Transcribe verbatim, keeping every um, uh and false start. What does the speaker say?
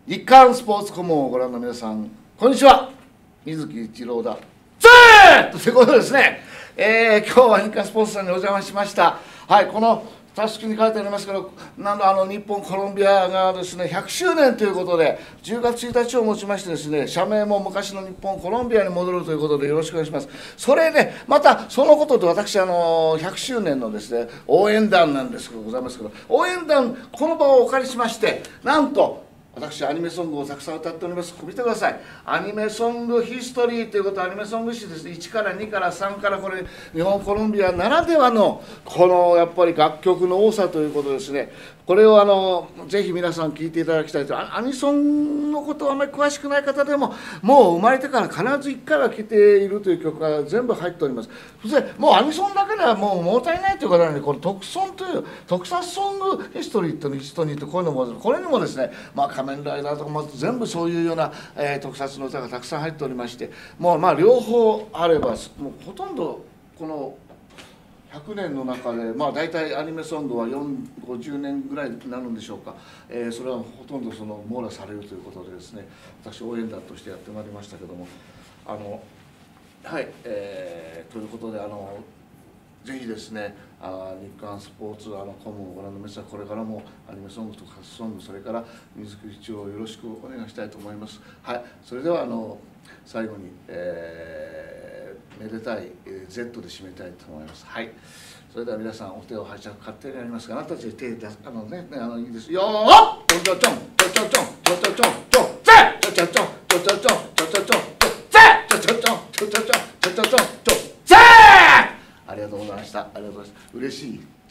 日刊スポーツ顧問をご覧の皆さん、こんにちは。水木一郎だ。ぜーということでですね、えー、今日は日刊スポーツさんにお邪魔しました。はい、このたすきに書いてありますけど、なんとあの日本コロンビアがですねひゃくしゅうねんということで、じゅうがつついたちをもちましてですね、社名も昔の日本コロンビアに戻るということでよろしくお願いします。それでまたそのことで私あのひゃくしゅうねんのですね応援団なんですけどございますけど、応援団この場をお借りしまして、なんと私アニメソングをたくさん歌っております。見てください。アニメソングヒストリーということはアニメソング史ですね。いちからにからさんからこれ日本コロンビアならではのこのやっぱり楽曲の多さということですね。これをあのぜひ皆さん聴いていただきたいと。アニソンのことはあまり詳しくない方でももう生まれてから必ずいっかいは聴いているという曲が全部入っております。そしてもうアニソンだけではもう物足りないということなので、この特ソンという特撮ソングヒストリーというヒストリーとこういうのもこれにもですね、まあ仮面ライダーとかまず全部そういうような、えー、特撮の歌がたくさん入っておりまして、もうまあ両方あればもうほとんどこのひゃくねんの中で、まあ、大体アニメソングはごじゅうねんぐらいになるんでしょうか、えー、それはほとんどその網羅されるということでですね、私応援団としてやってまいりましたけども、あのはい、えー、ということであのぜひですね、あ日刊スポーツあの顧問をご覧の皆さん、これからもアニメソングとかソング、それから水木一郎をよろしくお願いしたいと思います。はい、それではあの最後に、えー、めでたい、えー、Z で締めたいと思います。はい、それでは皆さんお手を拝借勝手にやりますが、あなたたちで手出すあのね、ねあのいいですよー。ちょちょちょんちょちょちょんちょちょちょんちょぜちょちょちょんちょちょちょんちょちょちょんぜちょちょちょんちょちょちょんちょちょちょんちょぜありがとうございました。ありがとうございます。嬉しい。